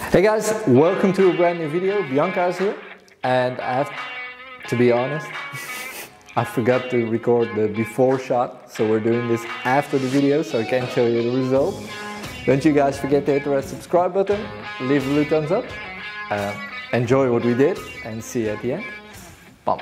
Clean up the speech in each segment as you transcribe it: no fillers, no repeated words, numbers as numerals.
Hey guys, welcome to a brand new video. Bianca is here, and I have to be honest, I forgot to record the before shot, so we're doing this after the video so I can show you the result. Don't you guys forget to hit the red subscribe button, leave a blue thumbs up, enjoy what we did, and see you at the end. Bam!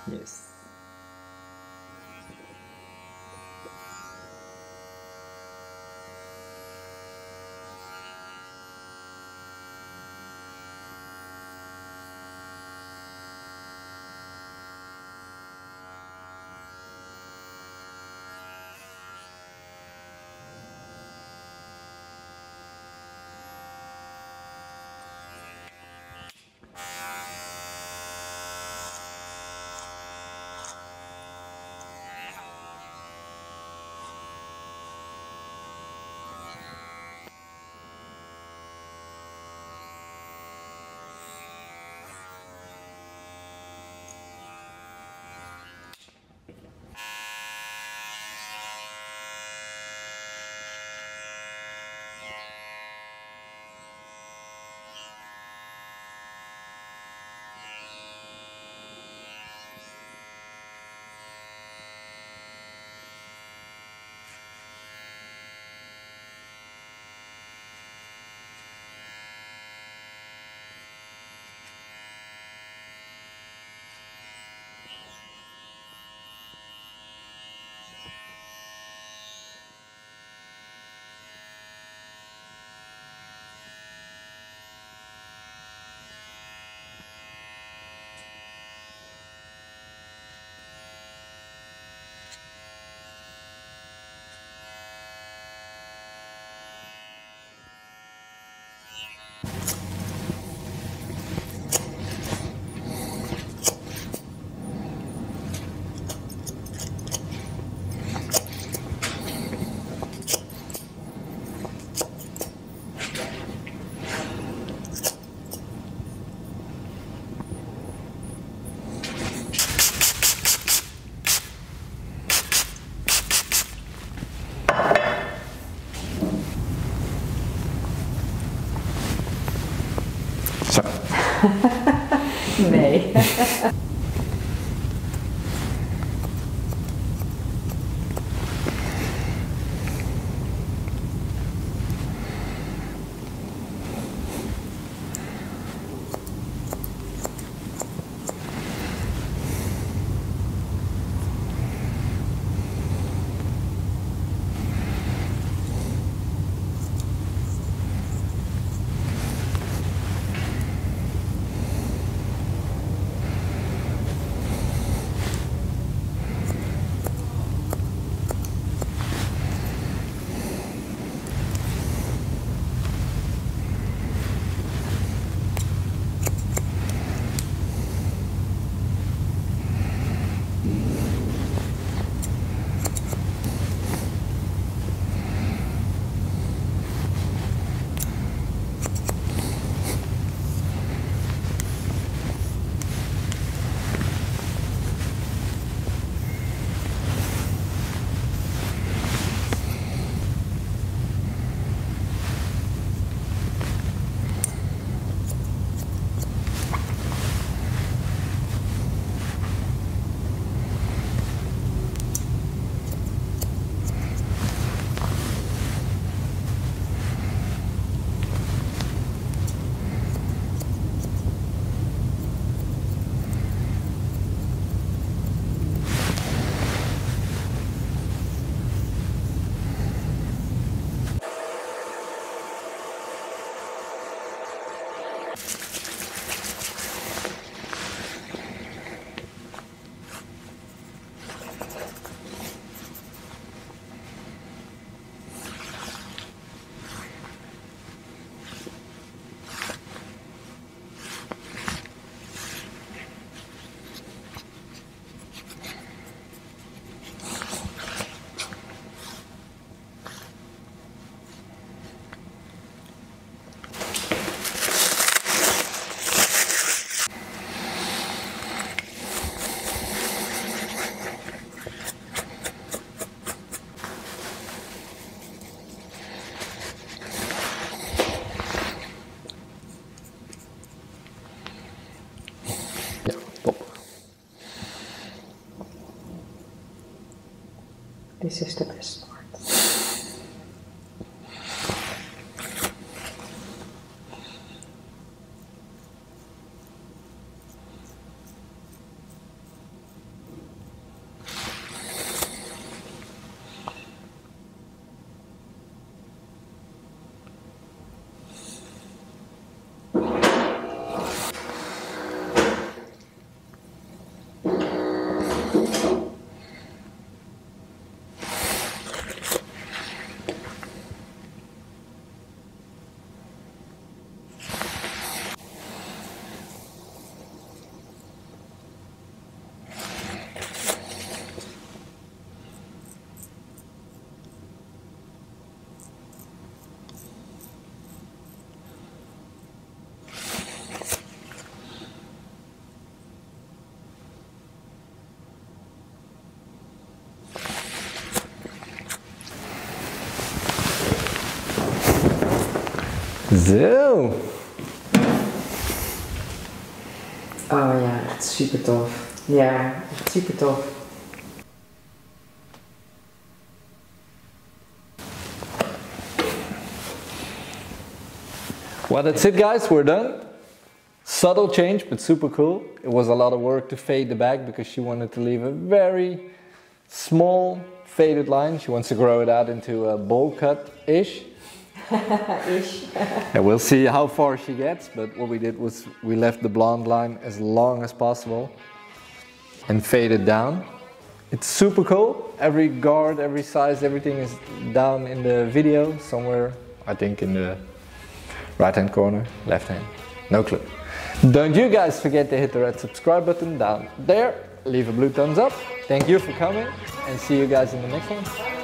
Yes. Zo. Nee. Ja, top. This is the best part. Zo. Oh ja, echt super tof. Ja, echt super tof. Well, that's it guys, we're done. Subtle change, but super cool. It was a lot of work to fade the back because she wanted to leave a very small faded line. She wants to grow it out into a bowl cut-ish. Ish. And we'll see how far she gets, but what we did was we left the blonde line as long as possible and faded down. It's super cool. Every guard, every size, everything is down in the video somewhere, I think in the right hand corner, left hand, no clue. Don't you guys forget to hit the red subscribe button down there, leave a blue thumbs up. Thank you for coming and see you guys in the next one.